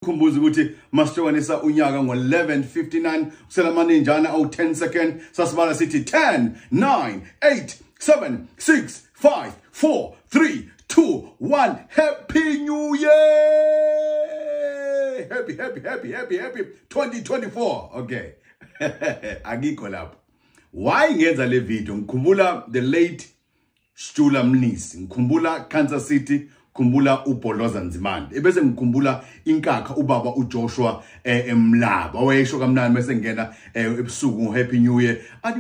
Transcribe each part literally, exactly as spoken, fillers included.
Khumbuza ukuthi masihlukanisa unyaka ngo eleven fifty-nine uselamane njana awu ten second sasibala sithi ten nine eight seven six five four three two one. Happy New Year! Happy happy happy happy happy twenty twenty-four. Okay. Agikho lapho. Why ngenza le video? Ngikhumbula the late Stula Mnisi, ngikhumbula Kansas City, ngikhumbula uBholoza Nzimande. Ebese ngikhumbula inkakha ubaba uJoshua eh, Emlaba. Wayesho kamnandi bese ngena eh, ebusuku Happy New Year. Athi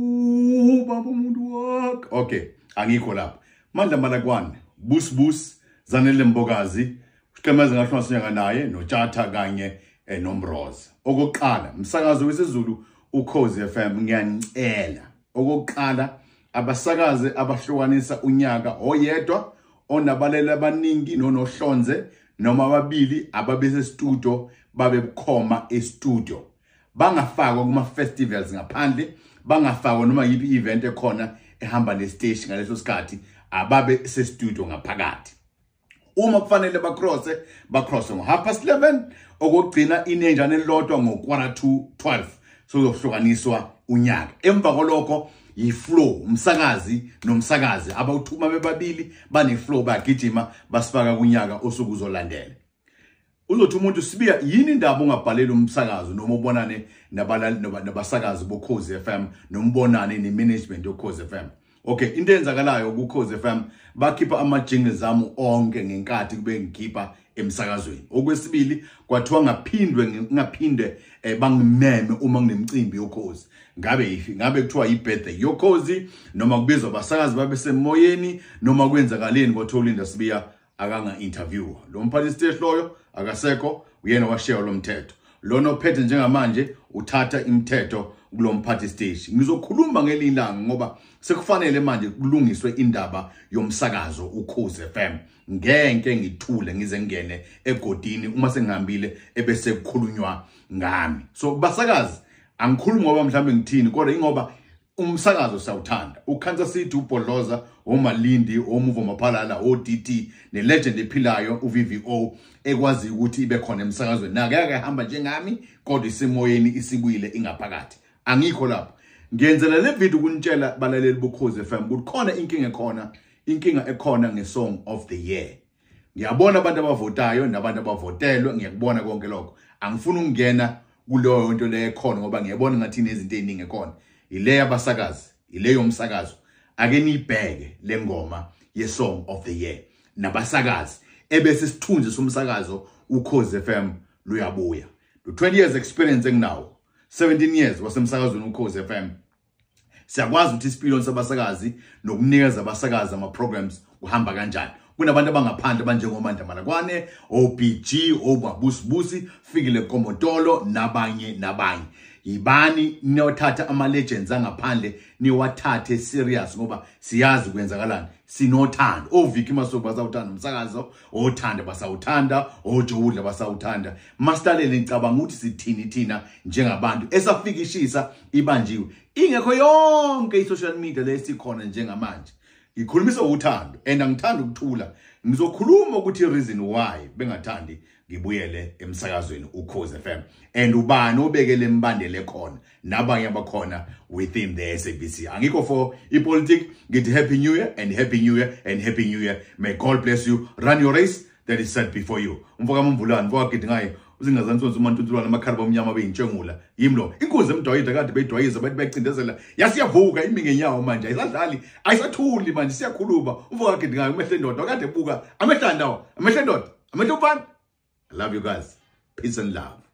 ubaba umuntu wakhe. Okay, angikho lapho. Mandla Malakwane, Bus Bus, Zanele Mbokazi, Uqhemaze ngahlwa naye noTshatha kanye eh, noMroza. Okokuqala, umsakazo wesiZulu uKhozi F M ngiyanicela. Okokuqala abasakaze abahlukanisa unyaka oyedwa onabalela abaningi nonohlonze noma ababili ababese studio babe bukhoma e studio. Bangafakwa kuma festivals ngaphandle, bangafakwa noma yipi event ekhona ehamba ne stage ngaleso sikhathi ababe se studio ngaphakathi. Uma kufanele bacrosse bacrosse ngo half past eleven okugcina inenjana elilodwa ngo quarter to twelve so yohlukaniswa unyaka. Emva kolokho yi-flow umsakazi nomsakazi abawuthuma bebabili bane flow bagijima basifaka kunyaka osuku uzolandela. Uzothi umuntu Sibiya yini indaba ungabhalela umsakazo noma ubonane nabalali nabasakazi boKhozi F M nombonane nemanagement yoKhozi F M. Okay, into enzakalayo kuKhozi F M bakhipha ama jingles zami onke ngenkathi kube ngikhipha emsakazweni. Okwesibili kwathiwa ngaphindwe ngaphinde eh, bangimeme uma kunemicimbi yoKhozi. Ngabe ifi ngabe kuthiwa i-birthday yoKhozi noma kubizwa abasakazi babe semoyeni noma kwenzakaleni koTholinda Sibiya akanga interview. Lo mphathi stage loyo akasekho uyena washare lo mthetho. Lona ophethe njengamanje uthatha imithetho kulo mphathi stage. Ngizokhuluma ngelilanga ngoba sekufanele manje kulungiswe indaba yomsakazo uKhozi F M. Ngeke ngithule ngize ngene egodini uma sengihambile ebese kukhulunywa ngami. So basakazi angikhulumi ngoba mhlambe ngithini kodwa ingoba umsakazo sawuthanda. uKansas City uBholoza, oMalindi, oMuvo Maphalala, oD T ne legend ephilayo uV V O ekwazi ukuthi ibe khona emsakazweni. Nake akahamba njengami kodwa isimoyeni isibuyile ingaphakathi. Angikho lapho. Ngiyenzela le video kunitshela balaleli boKhozi F M ukuthi khona inkinga ekhona, inkinga ekhona ngesong of the year. Ngiyabona abantu abavotayo nabantu abavotelwe, ngiyakubona konke lokho. Angifuni ukungena kuleyo nto le ekhona ngoba ngiyabona ngathi inezinto eziningi ekhona. Ile yabasakazi, ile yomsakazo. Ake nibheke le ngoma ye song of the year. Nabasakazi ebese sithunzi somsakazo uKhozi F M luyabuya. The twenty years experience enginawo, seventeen years wasemsakazweni uKhozi F M. Siyakwazi ukuthi isipilon sabasakazi nokunikeza abasakazi ama programs uhamba kanjani. Kunabantu abangaphandle abanjengomandla Malakwane, O B G, oBabusbusi, Fikile Komotolo nabanye nabanye. Yibani niyothatha ama legends angaphandle niwathathe serious ngoba siyazi kwenzakalani. Sinothando. oVicky Masoku basawuthanda umsakazo, othanda basawuthanda, oJowudla basawuthanda. Mastalele ngicabanga ukuthi sithini thina njengabantu esafikishisa ibanjiwe. Ingekho yonke i-social media lesikhona njengamanje. Ngikhulumisa uthando and angithanda ukuthula. Ngizokhuluma ukuthi reason why bengathandi ngibuyele emsakazweni uKhozi F M and ubani obekele imbandele khona nabanye abakhona within the S A B C. Angikho for ipolitics. Get happy new year and happy new year and happy new year. May God bless you. Run your race that is set before you. Umfoka Mvulani mfoka githi ngaye uzingazantsonza uMantutulwana amakhariba omnyama beyintshengula yimlo inkunzi emdwayida kade beyidwayiza bathi bayicindezela yasiyavuka imi ngenyawo manje ayisadlali ayisathuli manje siyakhuluma umfoka githi ngaye umehle ndoda kade buka amehla ndawo amehla ndoda amehla umfana. I love you guys. Peace and love.